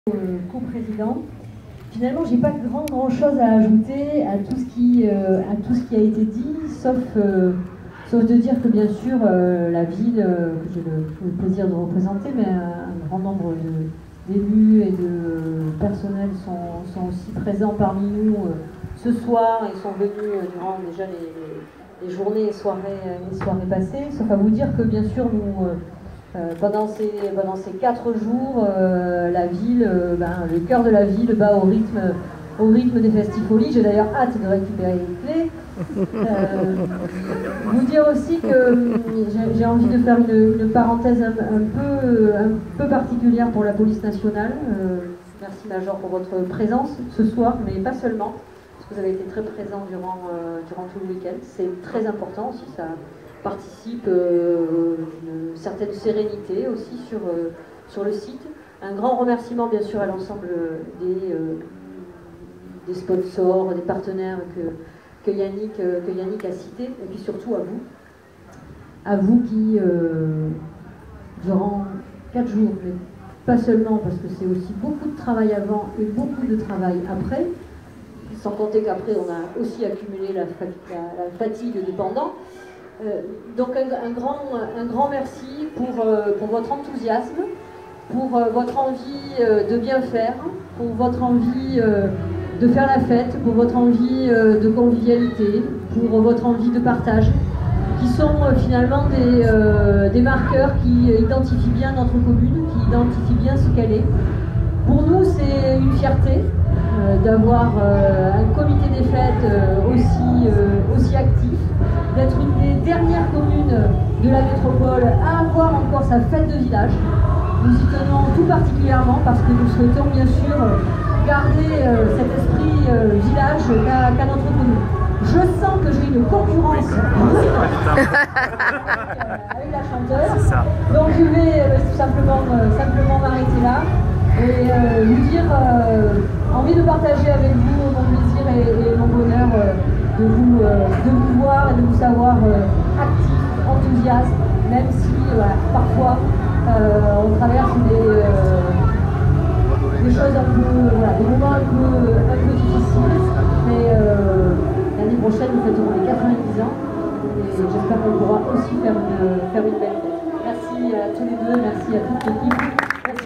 Co-président. Finalement, j'ai pas grand chose à ajouter à tout ce qui a été dit, sauf de dire que bien sûr la ville que j'ai le plaisir de représenter, mais un grand nombre d'élus et de personnels sont aussi présents parmi nous ce soir et sont venus durant déjà les journées et soirées passées. Sauf à vous dire que bien sûr nous pendant ces 4 jours, la ville, le cœur de la ville bat au rythme des Festifolies. J'ai d'ailleurs hâte de récupérer les clés. Vous dire aussi que j'ai envie de faire une parenthèse un peu particulière pour la police nationale. Merci Major pour votre présence ce soir, mais pas seulement, parce que vous avez été très présent durant tout le week-end. C'est très important aussi, ça participe d'une certaine sérénité aussi sur le site. Un grand remerciement bien sûr à l'ensemble des sponsors, des partenaires que Yannick a cités, et puis surtout à vous qui, durant 4 jours, mais pas seulement parce que c'est aussi beaucoup de travail avant et beaucoup de travail après, sans compter qu'après on a aussi accumulé la fatigue de pendant. Donc un grand merci pour votre enthousiasme, pour votre envie de bien faire, pour votre envie de faire la fête, pour votre envie de convivialité, pour votre envie de partage, qui sont finalement des marqueurs qui identifient bien notre commune, qui identifient bien ce qu'elle est. Pour nous, c'est une fierté d'avoir un comité des fêtes aussi actif, d'être une des dernières communes de la métropole à avoir encore sa fête de village. Nous y tenons tout particulièrement parce que nous souhaitons bien sûr garder cet esprit village qu'a notre commune. Je sens que j'ai une concurrence avec la chanteuse, donc je vais simplement m'arrêter là et vous dire envie de partager avec vous mon plaisir et mon bonheur de vous voir et de vous savoir actif, enthousiaste, même si parfois on traverse des choses des moments un peu difficiles, mais l'année prochaine nous fêterons les 90 ans et j'espère qu'on pourra aussi faire une belle fête. Merci à tous les deux, merci à toute l'équipe. Merci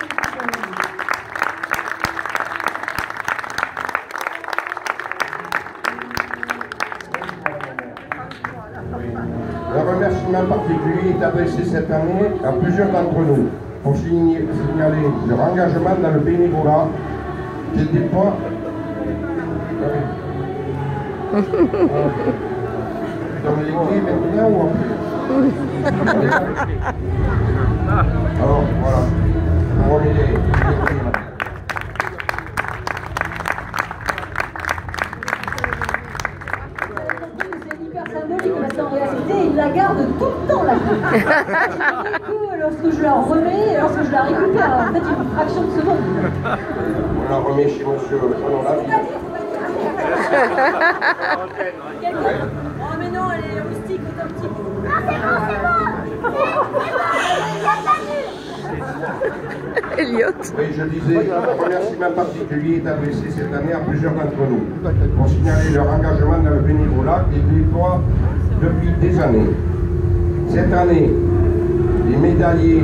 Un remerciement particulier est adressé cette année à plusieurs d'entre nous pour signaler leur engagement dans le bénévolat des déplois. Dans les clés maintenant ou après? Alors voilà, on remet les clés. En réalité, il la garde tout le temps, la clé. Lorsque je la remets et lorsque je la récupère, en fait, une fraction de seconde. On la remet chez monsieur Jean-Olav. Oh mais non, elle est rustique, c'est un petit peu. Ah c'est bon, Elliot. Oui, je disais, un remerciement particulier est adressé cette année à plusieurs d'entre nous pour signaler leur engagement dans le bénévolat et déploient depuis des années. Cette année, les médaillés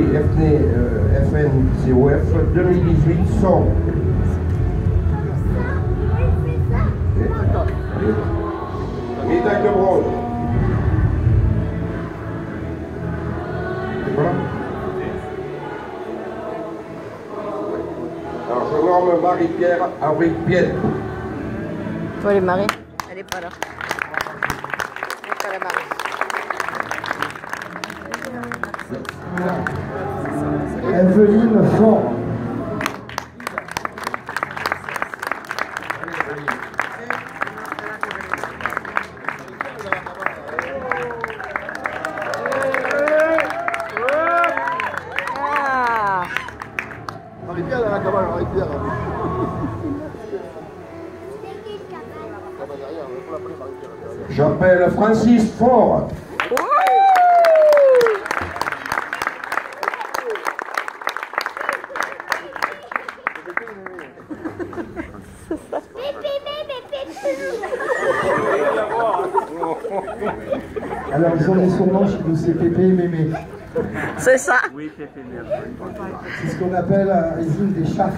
FNCOF 2018 sont médaille de bronze. Voilà. Alors je nomme Marie-Pierre Avril-Pied. Toi les Marie, elle est pas là. Elle est pas la Marie. Evelyne Fort. Marie-Pierre, elle a la cabane, Marie-Pierre. J'appelle Francis Fort. Alors, ils ont des surnoms chez nous, c'est Pépé et Mémé. C'est ça. Oui, Pépé, C'est ce qu'on appelle les îles des Chafres.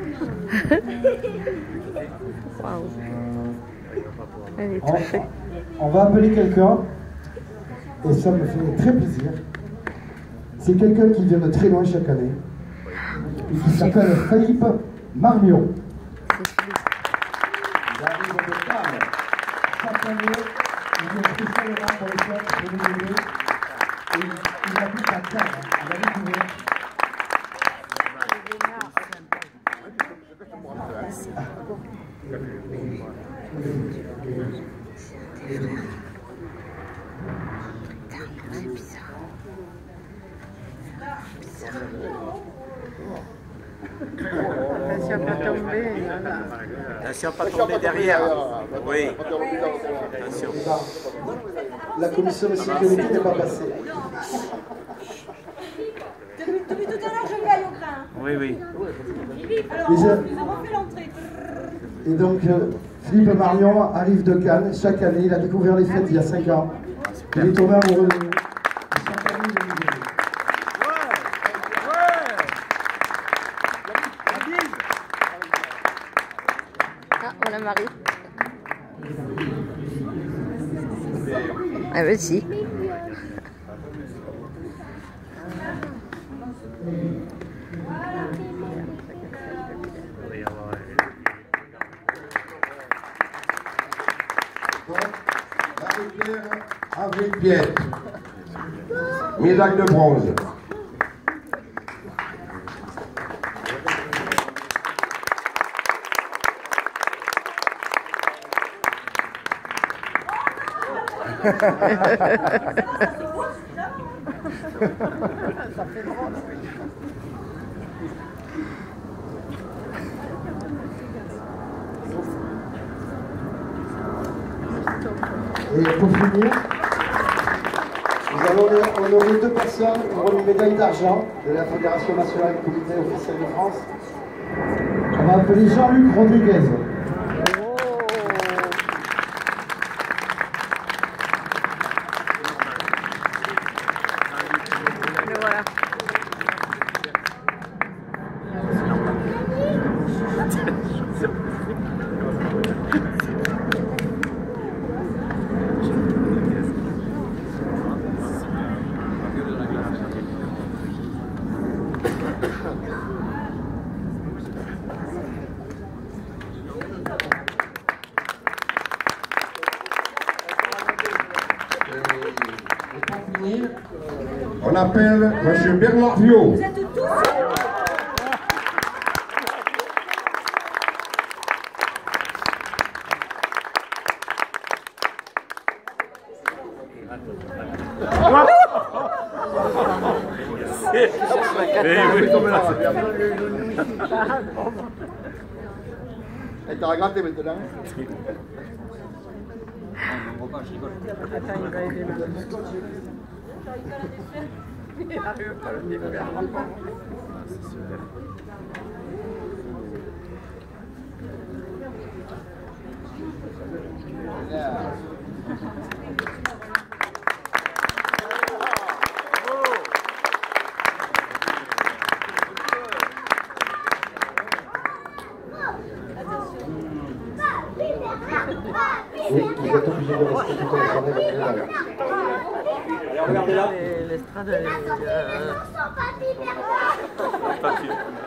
Waouh. Elle est très chouette. On va appeler quelqu'un, et ça me fait très plaisir. C'est quelqu'un qui vient de très loin chaque année, et qui s'appelle Philippe Marmion. Il arrive de Cannes. Chaque année, il vient spécialement pour les fêtes de l'été, et il habite à Cannes. Il va découvrir. Attention à pas tomber. Attention à pas tomber derrière. Oui. Attention. La commission de sécurité n'est pas passée. Depuis tout à l'heure, je gagne au grain. Oui, oui. Alors, Déjà- ils ont refait l'entrée. Et donc, Philippe Marmion arrive de Cannes chaque année. Il a découvert les fêtes il y a 5 ans. Il est tombé amoureux de nous. Et chaque année, il est venu. Ah, on a Marie. Ah ben si. Marie-Pierre Avril-Piette, médaille de bronze. Et pour finir, nous allons honorer 2 personnes pour une médaille d'argent de la Fédération nationale du comité officiel de France. On va appeler Jean-Luc Rodriguez. Le voilà. On appelle M. Bernard Viau. Vous êtes tous Elle t'a regardé maintenant. Attends, il va aider madame. Il arrive pas le niveau. Oui, vous êtes obligé de rester toute la journée avec elle. Regardez là. L'estrade, elle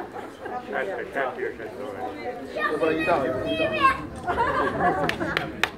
est... La guitare.